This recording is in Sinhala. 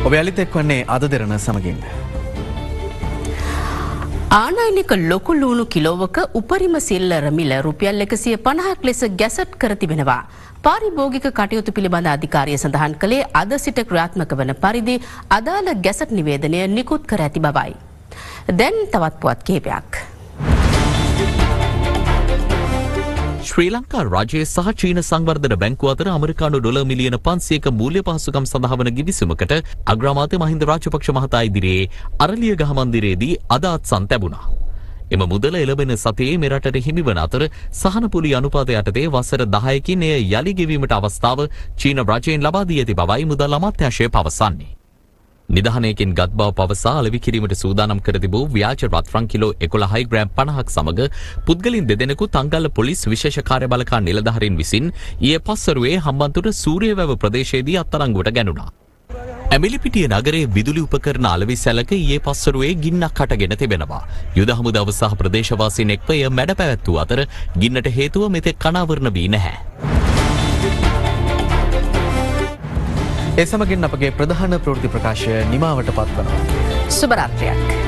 ඔබ යලිත් එක්වන්නේ අද දෙරණ සමගින්. ආනයනික ලොකු ලූණු කිලෝවක උපරිම සිල්ලර මිල රුපියල් 150ක් ලෙස ගැසට් කර තිබෙනවා. පාරිභෝගික කටයුතු පිළිබඳ අධිකාරිය සඳහන් කළේ අද සිට ක්‍රියාත්මක වන පරිදි අදාළ ගැසට් නිවේදනය නිකුත් කර ඇති බවයි. දැන් තවත් පුවත් කිහිපයක්. ශ්‍රී ලංකා රජයේ සහ චීන සංවර්ධන බැංකුව අතර ඇමරිකානු ඩොලර් මිලියන 500ක මූල්‍ය පහසුකම් සඳහා වන ගිවිසුමකට අග්‍රාමාත්‍ය මහින්ද රාජපක්ෂ මහතා ඉදිරියේ අරලියගහ මන්දිරයේදී අද අත්සන් ලැබුණා. එම මුදල එළඹෙන සතියේ මෙරටට හිමිවන අතර සහනපුලි අනුපාත යටතේ වසර 10කින් එය යලි ගෙවීමට අවස්ථාව චීන රජයෙන් ලබා දී ඇති බවයි මුදල් අමාත්‍යාංශය පවසන්නේ. නිදහනයකින් ගත් බව පවසා අලෙවි කිරීමට සූදානම් කර තිබූ ව්‍යාජ රත්රන් කිලෝ 11 ග්‍රෑම් 50ක් සමග පුද්ගලින් දෙදෙනෙකු තංගල්ල පොලිස් විශේෂ කාර්යබලකා නිලධාරීන් විසින් ඊයේ පස්වරුවේ හම්බන්තොට සූරියවැව ප්‍රදේශයේදී අත්අඩංගුවට ගැනුණා. ඇමිලිපිටිය නගරයේ විදුලි උපකරණ අලෙවි සැලක ඊයේ පස්වරුවේ ගින්නක් හටගෙන තිබෙනවා. යුද හමුදාව සහ ප්‍රදේශවාසීන් එක්ව එය මැඩ පැවැත්වූ අතර ගින්නට හේතුව මෙතෙක් අනාවරණ වී නැහැ. ඒ සමගින් අපගේ ප්‍රධාන ප්‍රවෘත්ති ප්‍රකාශය නිමාවට පත්වනවා. සුබ රාත්‍රියක්.